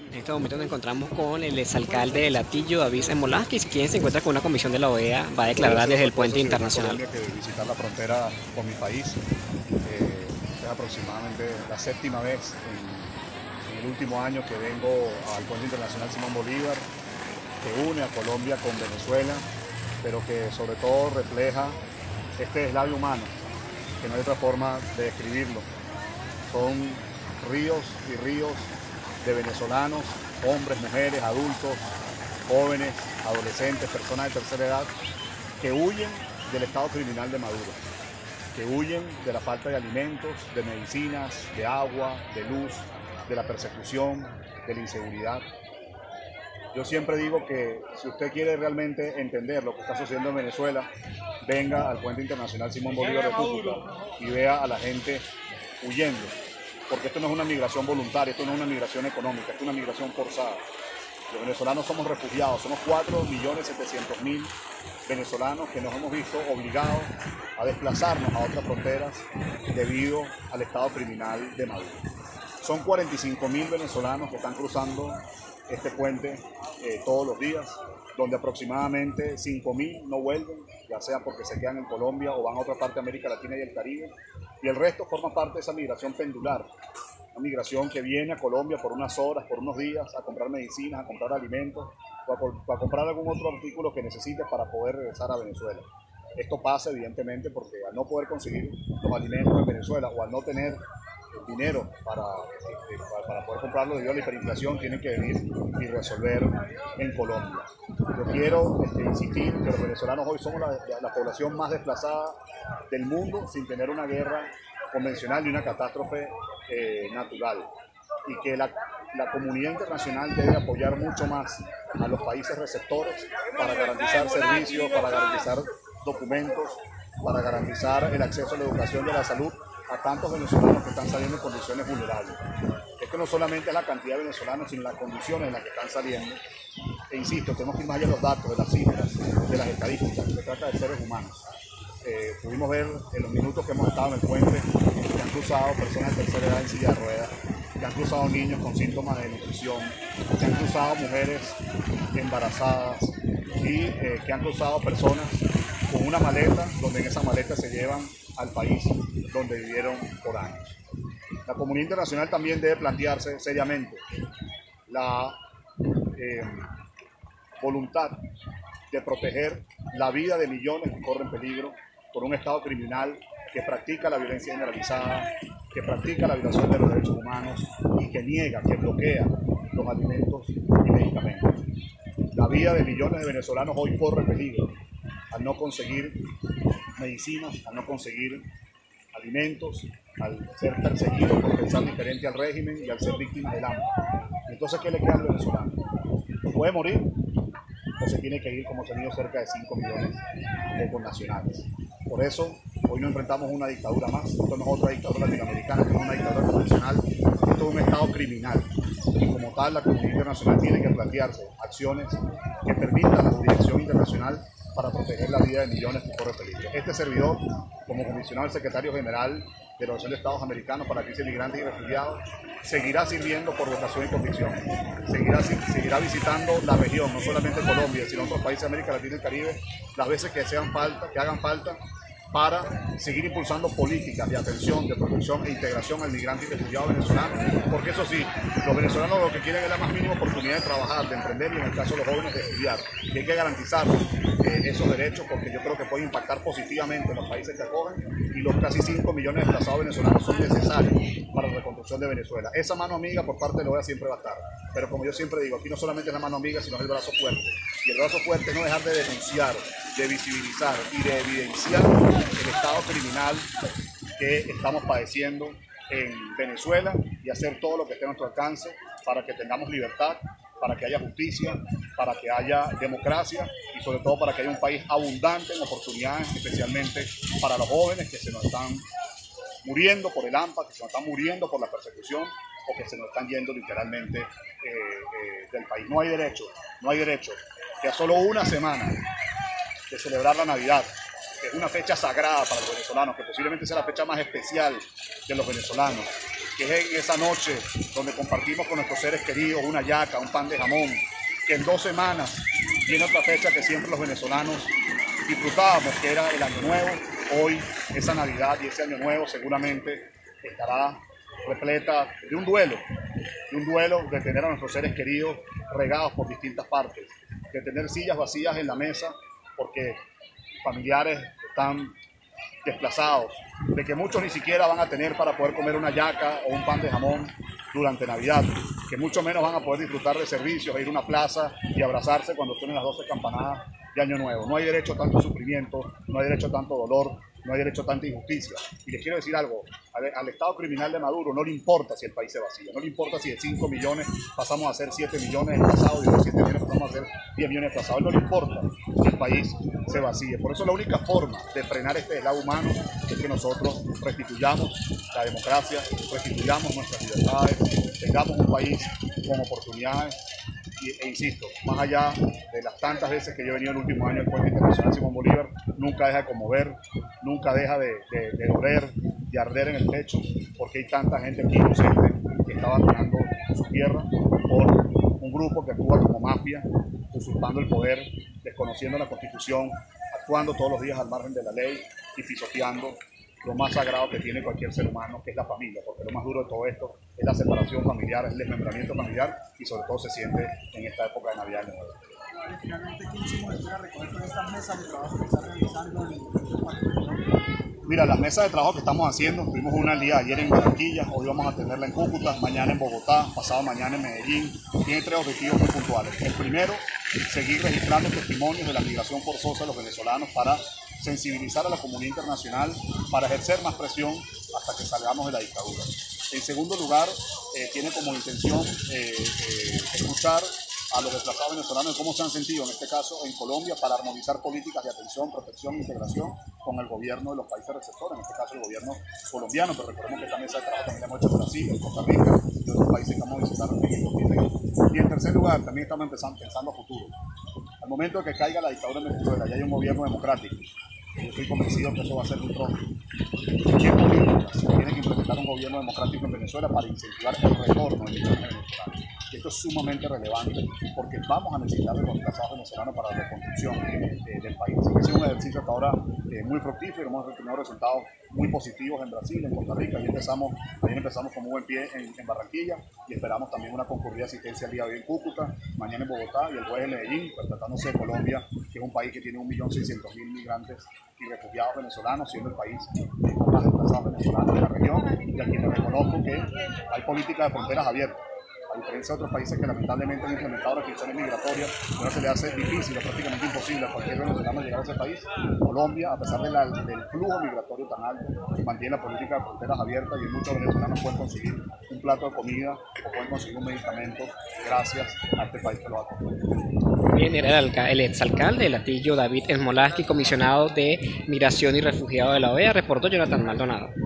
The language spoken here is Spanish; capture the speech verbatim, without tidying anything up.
En este momento nos encontramos con el exalcalde de Latillo, David Smolakis, quien se encuentra con una comisión de la O E A, va a declarar desde el puente internacional. Colombia que visitar la frontera con mi país. Eh, es aproximadamente la séptima vez en, en el último año que vengo al puente internacional Simón Bolívar, que une a Colombia con Venezuela, pero que sobre todo refleja este eslabio humano, que no hay otra forma de describirlo. Son ríos y ríos de venezolanos, hombres, mujeres, adultos, jóvenes, adolescentes, personas de tercera edad, que huyen del estado criminal de Maduro, que huyen de la falta de alimentos, de medicinas, de agua, de luz, de la persecución, de la inseguridad. Yo siempre digo que si usted quiere realmente entender lo que está sucediendo en Venezuela, venga al puente internacional Simón Bolívar de Cúcuta y vea a la gente huyendo. Porque esto no es una migración voluntaria, esto no es una migración económica, esto es una migración forzada. Los venezolanos somos refugiados, somos cuatro millones setecientos mil venezolanos que nos hemos visto obligados a desplazarnos a otras fronteras debido al estado criminal de Maduro. Son cuarenta y cinco mil venezolanos que están cruzando este puente eh, todos los días, donde aproximadamente cinco mil no vuelven, ya sea porque se quedan en Colombia o van a otra parte de América Latina y el Caribe, y el resto forma parte de esa migración pendular, una migración que viene a Colombia por unas horas, por unos días, a comprar medicinas, a comprar alimentos, o a, a comprar algún otro artículo que necesite para poder regresar a Venezuela. Esto pasa evidentemente porque al no poder conseguir los alimentos en Venezuela o al no tener dinero para, para, para poder comprarlo debido a la hiperinflación, tienen que venir y resolver en Colombia. Yo quiero este, insistir que los venezolanos hoy somos la, la población más desplazada del mundo sin tener una guerra convencional ni una catástrofe eh, natural, y que la, la comunidad internacional debe apoyar mucho más a los países receptores para garantizar servicios, para garantizar documentos, para garantizar el acceso a la educación y a la salud a tantos venezolanos que están saliendo en condiciones vulnerables. Esto no solamente es la cantidad de venezolanos, sino las condiciones en las que están saliendo. E insisto, tenemos que ir más allá de los datos, de las cifras, de las estadísticas. Se trata de seres humanos. Eh, pudimos ver en los minutos que hemos estado en el puente que han cruzado personas de tercera edad en silla de ruedas, que han cruzado niños con síntomas de nutrición, que han cruzado mujeres embarazadas y eh, que han cruzado personas con una maleta, donde en esa maleta se llevan al país donde vivieron por años. La comunidad internacional también debe plantearse seriamente la eh, voluntad de proteger la vida de millones que corren peligro por un Estado criminal que practica la violencia generalizada, que practica la violación de los derechos humanos y que niega, que bloquea los alimentos y medicamentos. La vida de millones de venezolanos hoy corre peligro al no conseguir medicinas, al no conseguir alimentos, al ser perseguidos por pensar diferente al régimen y al ser víctimas del hambre. Entonces, ¿qué le queda al venezolano? ¿Puede morir o se tiene que ir como se han ido cerca de cinco millones de connacionales? Por eso, hoy nos enfrentamos a una dictadura más. Esto no es otra dictadura latinoamericana, esto no es una dictadura convencional, esto es un Estado criminal. Y como tal, la comunidad internacional tiene que plantearse acciones que permitan la jurisdicción internacional para proteger la vida de millones que corren peligro. Este servidor, como comisionado del secretario general de la Organización de Estados Americanos para la Crisis de Migrantes y Refugiados, seguirá sirviendo por vocación y convicción. Seguirá, seguirá visitando la región, no solamente Colombia, sino otros países de América Latina y el Caribe, las veces que sean falta, que hagan falta, para seguir impulsando políticas de atención, de protección e integración al migrante y refugiado venezolano, porque eso sí, los venezolanos lo que quieren es la más mínima oportunidad de trabajar, de emprender y en el caso de los jóvenes de estudiar. Y hay que garantizar eh, esos derechos porque yo creo que puede impactar positivamente en los países que acogen, y los casi cinco millones de desplazados venezolanos son necesarios para la reconstrucción de Venezuela. Esa mano amiga por parte de la O E A siempre va a estar, pero como yo siempre digo, aquí no solamente es la mano amiga, sino es el brazo fuerte. Y el brazo fuerte es no dejar de denunciar, de visibilizar y de evidenciar el estado criminal que estamos padeciendo en Venezuela y hacer todo lo que esté a nuestro alcance para que tengamos libertad, para que haya justicia, para que haya democracia y sobre todo para que haya un país abundante en oportunidades, especialmente para los jóvenes que se nos están muriendo por el hampa, que se nos están muriendo por la persecución o que se nos están yendo literalmente eh, eh, del país. No hay derecho, no hay derecho que a solo una semana de celebrar la Navidad, que es una fecha sagrada para los venezolanos, que posiblemente sea la fecha más especial de los venezolanos, que es en esa noche donde compartimos con nuestros seres queridos una yaca, un pan de jamón, que en dos semanas viene otra fecha que siempre los venezolanos disfrutábamos, que era el Año Nuevo. Hoy esa Navidad y ese Año Nuevo seguramente estará repleta de un duelo, de un duelo de tener a nuestros seres queridos regados por distintas partes, de tener sillas vacías en la mesa porque familiares están desplazados, de que muchos ni siquiera van a tener para poder comer una yaca o un pan de jamón durante Navidad, que mucho menos van a poder disfrutar de servicios, e ir a una plaza y abrazarse cuando suenen las doce campanadas de Año Nuevo. No hay derecho a tanto sufrimiento, no hay derecho a tanto dolor, no hay derecho a tanta injusticia. Y les quiero decir algo, al, al Estado criminal de Maduro no le importa si el país se vacía, no le importa si de cinco millones pasamos a ser siete millones desplazados y de los siete millones pasamos a ser diez millones desplazados. No le importa que el país se vacíe. Por eso la única forma de frenar este deslave humano es que nosotros restituyamos la democracia, restituyamos nuestras libertades, tengamos un país con oportunidades. Y, e insisto, más allá de las tantas veces que yo he venido el último año al Puente Internacional Simón Bolívar, nunca deja de conmover, nunca deja de, de, de doler, de arder en el pecho, porque hay tanta gente aquí inocente que está abandonando su tierra por un grupo que actúa como mafia, usurpando el poder, desconociendo la Constitución, actuando todos los días al margen de la ley y pisoteando lo más sagrado que tiene cualquier ser humano, que es la familia, porque lo más duro de todo esto es la separación familiar, es el desmembramiento familiar y sobre todo se siente en esta época de Navidad de nuevo. Finalmente, ¿qué hicimos después de recoger con estas mesas de trabajo que están realizando en el... Mira, las mesas de trabajo que estamos haciendo, tuvimos una el día de ayer en Barranquilla, hoy vamos a tenerla en Cúcuta, mañana en Bogotá, pasado mañana en Medellín. Tiene tres objetivos muy puntuales. El primero, seguir registrando testimonios de la migración forzosa de los venezolanos para sensibilizar a la comunidad internacional, para ejercer más presión hasta que salgamos de la dictadura. En segundo lugar, eh, tiene como intención eh, eh, escuchar a los desplazados venezolanos de cómo se han sentido, en este caso en Colombia, para armonizar políticas de atención, protección e integración con el gobierno de los países receptores, en este caso el gobierno colombiano, pero recordemos que esta mesa de trabajo también la hemos hecho en Brasil, en Costa Rica y otros países que vamos a visitar en el dos mil veinte. Y en tercer lugar, también estamos empezando, pensando a futuro. Al momento de que caiga la dictadura en Venezuela y haya un gobierno democrático, yo estoy convencido que eso va a ser muy pronto. ¿Qué políticas tiene que implementar un gobierno democrático en Venezuela para incentivar el retorno del inmigrante venezolano? Y esto es sumamente relevante porque vamos a necesitar de los desplazados venezolanos para la reconstrucción eh, del país. Así que ha sido un ejercicio hasta ahora eh, muy fructífero, hemos tenido resultados muy positivos en Brasil, en Costa Rica. Ayer empezamos, ayer empezamos con muy buen pie en, en Barranquilla y esperamos también una concurrida asistencia el día de hoy en Cúcuta, mañana en Bogotá y el jueves en Medellín, pues, tratándose de Colombia, que es un país que tiene un millón seiscientos mil migrantes y refugiados venezolanos, siendo el país con más desplazados venezolanos de la región, y a quienes reconozco que hay política de fronteras abiertas. A diferencia de otros países que lamentablemente han implementado restricciones migratorias, ahora se le hace difícil o prácticamente imposible a cualquier venezolano llegar a ese país. Colombia, a pesar de la, del flujo migratorio tan alto, mantiene la política de fronteras abiertas y muchos venezolanos pueden conseguir un plato de comida o pueden conseguir un medicamento gracias a este país que lo acoge. Bien, era el, el exalcalde de Latillo, David Smolaski, comisionado de Migración y Refugiados de la O E A, reportó Jonathan Maldonado.